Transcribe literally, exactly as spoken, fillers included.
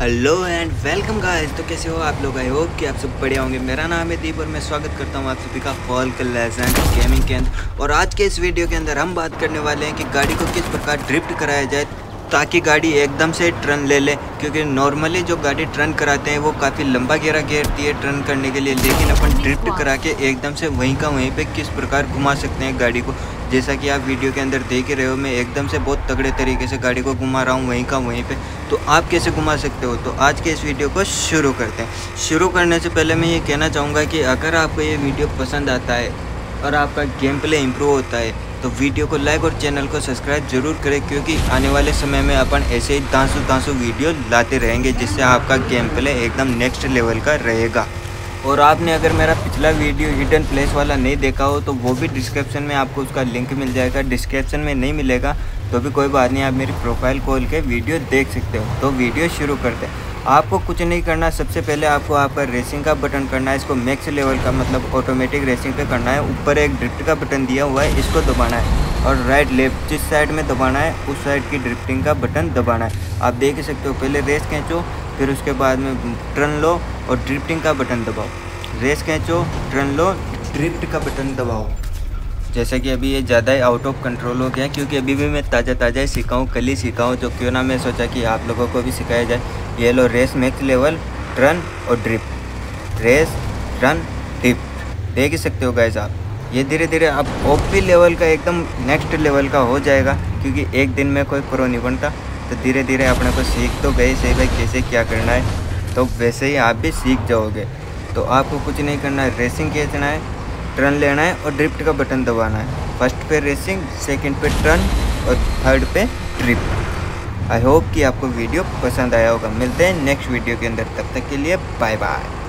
Hello and welcome guys. तो कैसे हो आप लोग? आई होप कि आप सब बढ़िया होंगे। मेरा नाम है दीप और मैं स्वागत करता हूं आप सभी का फॉल्क लेजेंड गेमिंग के अंदर। और आज के इस वीडियो के अंदर हम बात करने वाले हैं कि गाड़ी को किस प्रकार ड्रिफ्ट कराया जाए ताकि गाड़ी एकदम से टर्न ले ले। क्योंकि नॉर्मली जो गाड़ी टर्न कराते हैं वो काफ़ी लंबा घेरा घेरती है टर्न करने के लिए, लेकिन अपन ड्रिफ्ट करा के एकदम से वहीं का वहीं पे किस प्रकार घुमा सकते हैं गाड़ी को। जैसा कि आप वीडियो के अंदर देख ही रहे हो, मैं एकदम से बहुत तगड़े तरीके से गाड़ी को घुमा रहा हूँ वहीं का वहीं पे। तो आप कैसे घुमा सकते हो? तो आज के इस वीडियो को शुरू करते हैं। शुरू करने से पहले मैं ये कहना चाहूँगा कि अगर आपको ये वीडियो पसंद आता है और आपका गेम प्ले इम्प्रूव होता है तो वीडियो को लाइक और चैनल को सब्सक्राइब जरूर करें, क्योंकि आने वाले समय में अपन ऐसे ही दांसू दांसू वीडियो लाते रहेंगे जिससे आपका गेम प्ले एकदम नेक्स्ट लेवल का रहेगा। और आपने अगर मेरा पिछला वीडियो हिडन प्लेस वाला नहीं देखा हो तो वो भी डिस्क्रिप्शन में आपको उसका लिंक मिल जाएगा। डिस्क्रिप्शन में नहीं मिलेगा तो भी कोई बात नहीं, आप मेरी प्रोफाइल खोल के वीडियो देख सकते हो। तो वीडियो शुरू करते हैं। आपको कुछ नहीं करना, सबसे पहले आपको आपका रेसिंग का बटन करना है। इसको मैक्स लेवल का मतलब ऑटोमेटिक रेसिंग पे करना है। ऊपर एक ड्रिफ्ट का बटन दिया हुआ है, इसको दबाना है और राइट लेफ्ट जिस साइड में दबाना है उस साइड की ड्रिफ्टिंग का बटन दबाना है। आप देख सकते हो, पहले रेस खींचो, फिर उसके बाद में टर्न लो और ड्रिफ्टिंग का बटन दबाओ। रेस खींचो, टर्न लो, ड्रिफ्ट का बटन दबाओ। जैसा कि अभी ये ज़्यादा ही आउट ऑफ कंट्रोल हो गया, क्योंकि अभी भी मैं ताज़ा ताज़ा ही सीखा हूँ, कल ही सीखा हूँ। तो क्यों ना मैं सोचा कि आप लोगों को भी सिखाया जाए। ये लो, रेस मैक्स लेवल, टर्न और ड्रिफ्ट, रेस टर्न ड्रिफ्ट। देख ही सकते हो गाइस आप। ये धीरे धीरे अब ओपी लेवल का एकदम नेक्स्ट लेवल का हो जाएगा, क्योंकि एक दिन में कोई प्रो नहीं बनता। तो धीरे धीरे अपने को सीख तो गए सही भाई कैसे क्या करना है, तो वैसे ही आप भी सीख जाओगे। तो आपको कुछ नहीं करना है, रेसिंग खींचना है, टर्न लेना है और ड्रिफ्ट का बटन दबाना है। फर्स्ट पे रेसिंग, सेकंड पे टर्न और थर्ड पे ड्रिफ्ट। आई होप कि आपको वीडियो पसंद आया होगा। मिलते हैं नेक्स्ट वीडियो के अंदर, तब तक के लिए बाय बाय।